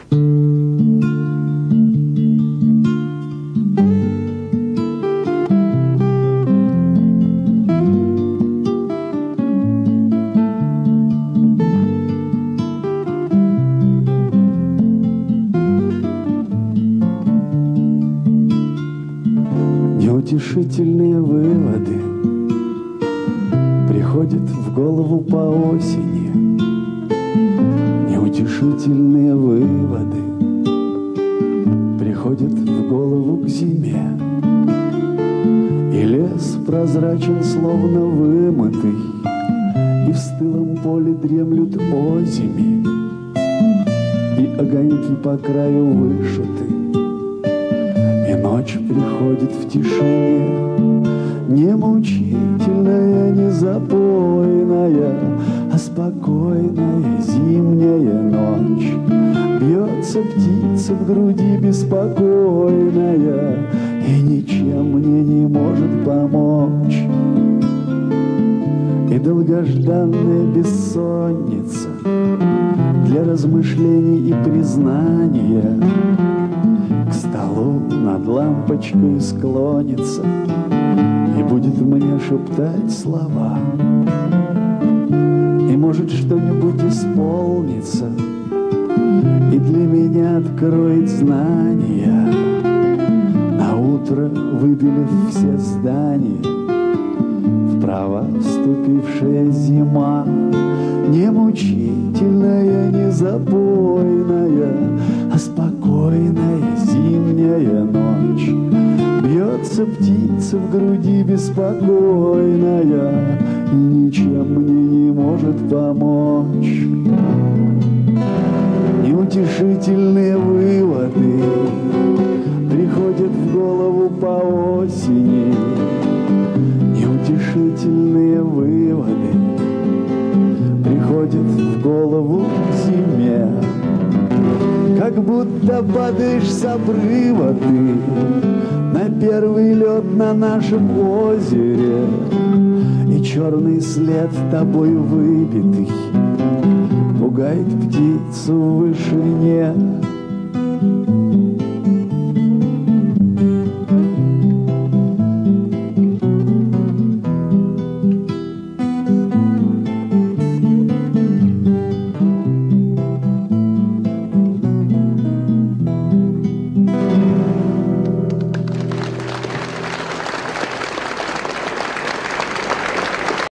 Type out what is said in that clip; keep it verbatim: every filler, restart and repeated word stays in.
Неутешительные выводы приходят в голову по осени. Неутешительные выводы приходят в голову к зиме. И лес прозрачен, словно вымытый, и в стылом поле дремлют озими, и огоньки по краю вышиты. И ночь приходит в тишине, не мучительная, не запойная, а спокойная зимняя ночь. Бьется птица в груди беспокойная и ничем мне не может помочь. И долгожданная бессонница для размышлений и признания к столу над лампочкой склонится и будет мне шептать слова. И может что-нибудь исполнится, и для меня откроет знания, наутро выбелив все здания. Вправо вступившая зима, не мучительная, не запойная, а спокойная зимняя ночь. Бьется птица в груди беспокойная и ничем мне не может помочь. Неутешительные выводы приходят в голову по осени. Неутешительные выводы приходят в голову к зиме. Как будто падаешь с обрыва ты на первый лед на нашем озере, и черный след тобой выбитый пугает птицу в вышине.